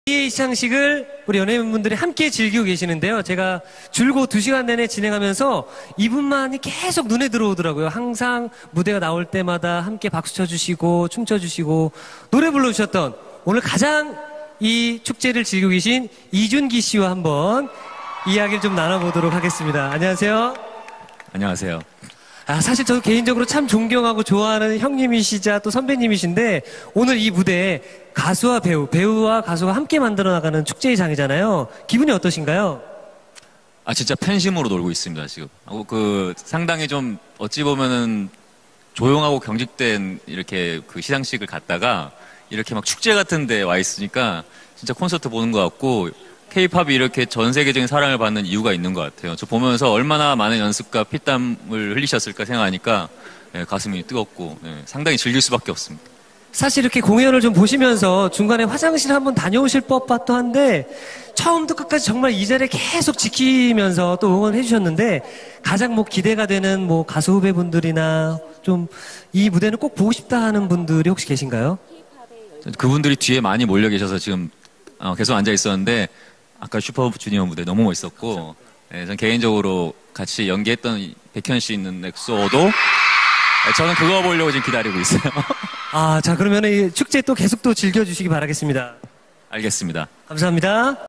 이 시상식을 우리 연예인분들이 함께 즐기고 계시는데요. 제가 줄곧 2시간 내내 진행하면서 이분만이 계속 눈에 들어오더라고요. 항상 무대가 나올 때마다 함께 박수 쳐주시고 춤춰주시고 노래 불러주셨던 오늘 가장 이 축제를 즐기고 계신 이준기 씨와 한번 이야기를 좀 나눠보도록 하겠습니다. 안녕하세요. 안녕하세요. 사실 저도 개인적으로 참 존경하고 좋아하는 형님이시자 또 선배님이신데 오늘 이 무대에 가수와 배우와 가수가 함께 만들어 나가는 축제의 장이잖아요. 기분이 어떠신가요? 진짜 팬심으로 놀고 있습니다, 지금. 상당히 좀 어찌 보면은 조용하고 경직된 이렇게 그 시상식을 갔다가 이렇게 막 축제 같은 데 와 있으니까 진짜 콘서트 보는 것 같고 K-팝이 이렇게 전 세계적인 사랑을 받는 이유가 있는 것 같아요. 저 보면서 얼마나 많은 연습과 피땀을 흘리셨을까 생각하니까 가슴이 뜨겁고 상당히 즐길 수밖에 없습니다. 사실 이렇게 공연을 좀 보시면서 중간에 화장실 한번 다녀오실 법도 한데 처음부터 끝까지 정말 이 자리에 계속 지키면서 또 응원해 주셨는데 가장 기대가 되는 가수 후배분들이나 좀 이 무대는 꼭 보고 싶다 하는 분들이 혹시 계신가요? 그분들이 뒤에 많이 몰려 계셔서 지금 계속 앉아 있었는데 아까 슈퍼주니어 무대 너무 멋있었고 전 개인적으로 같이 연기했던 백현 씨 있는 엑소도 저는 그거 보려고 지금 기다리고 있어요. 자 그러면 이 축제 또 계속 또 즐겨주시기 바라겠습니다. 알겠습니다. 감사합니다.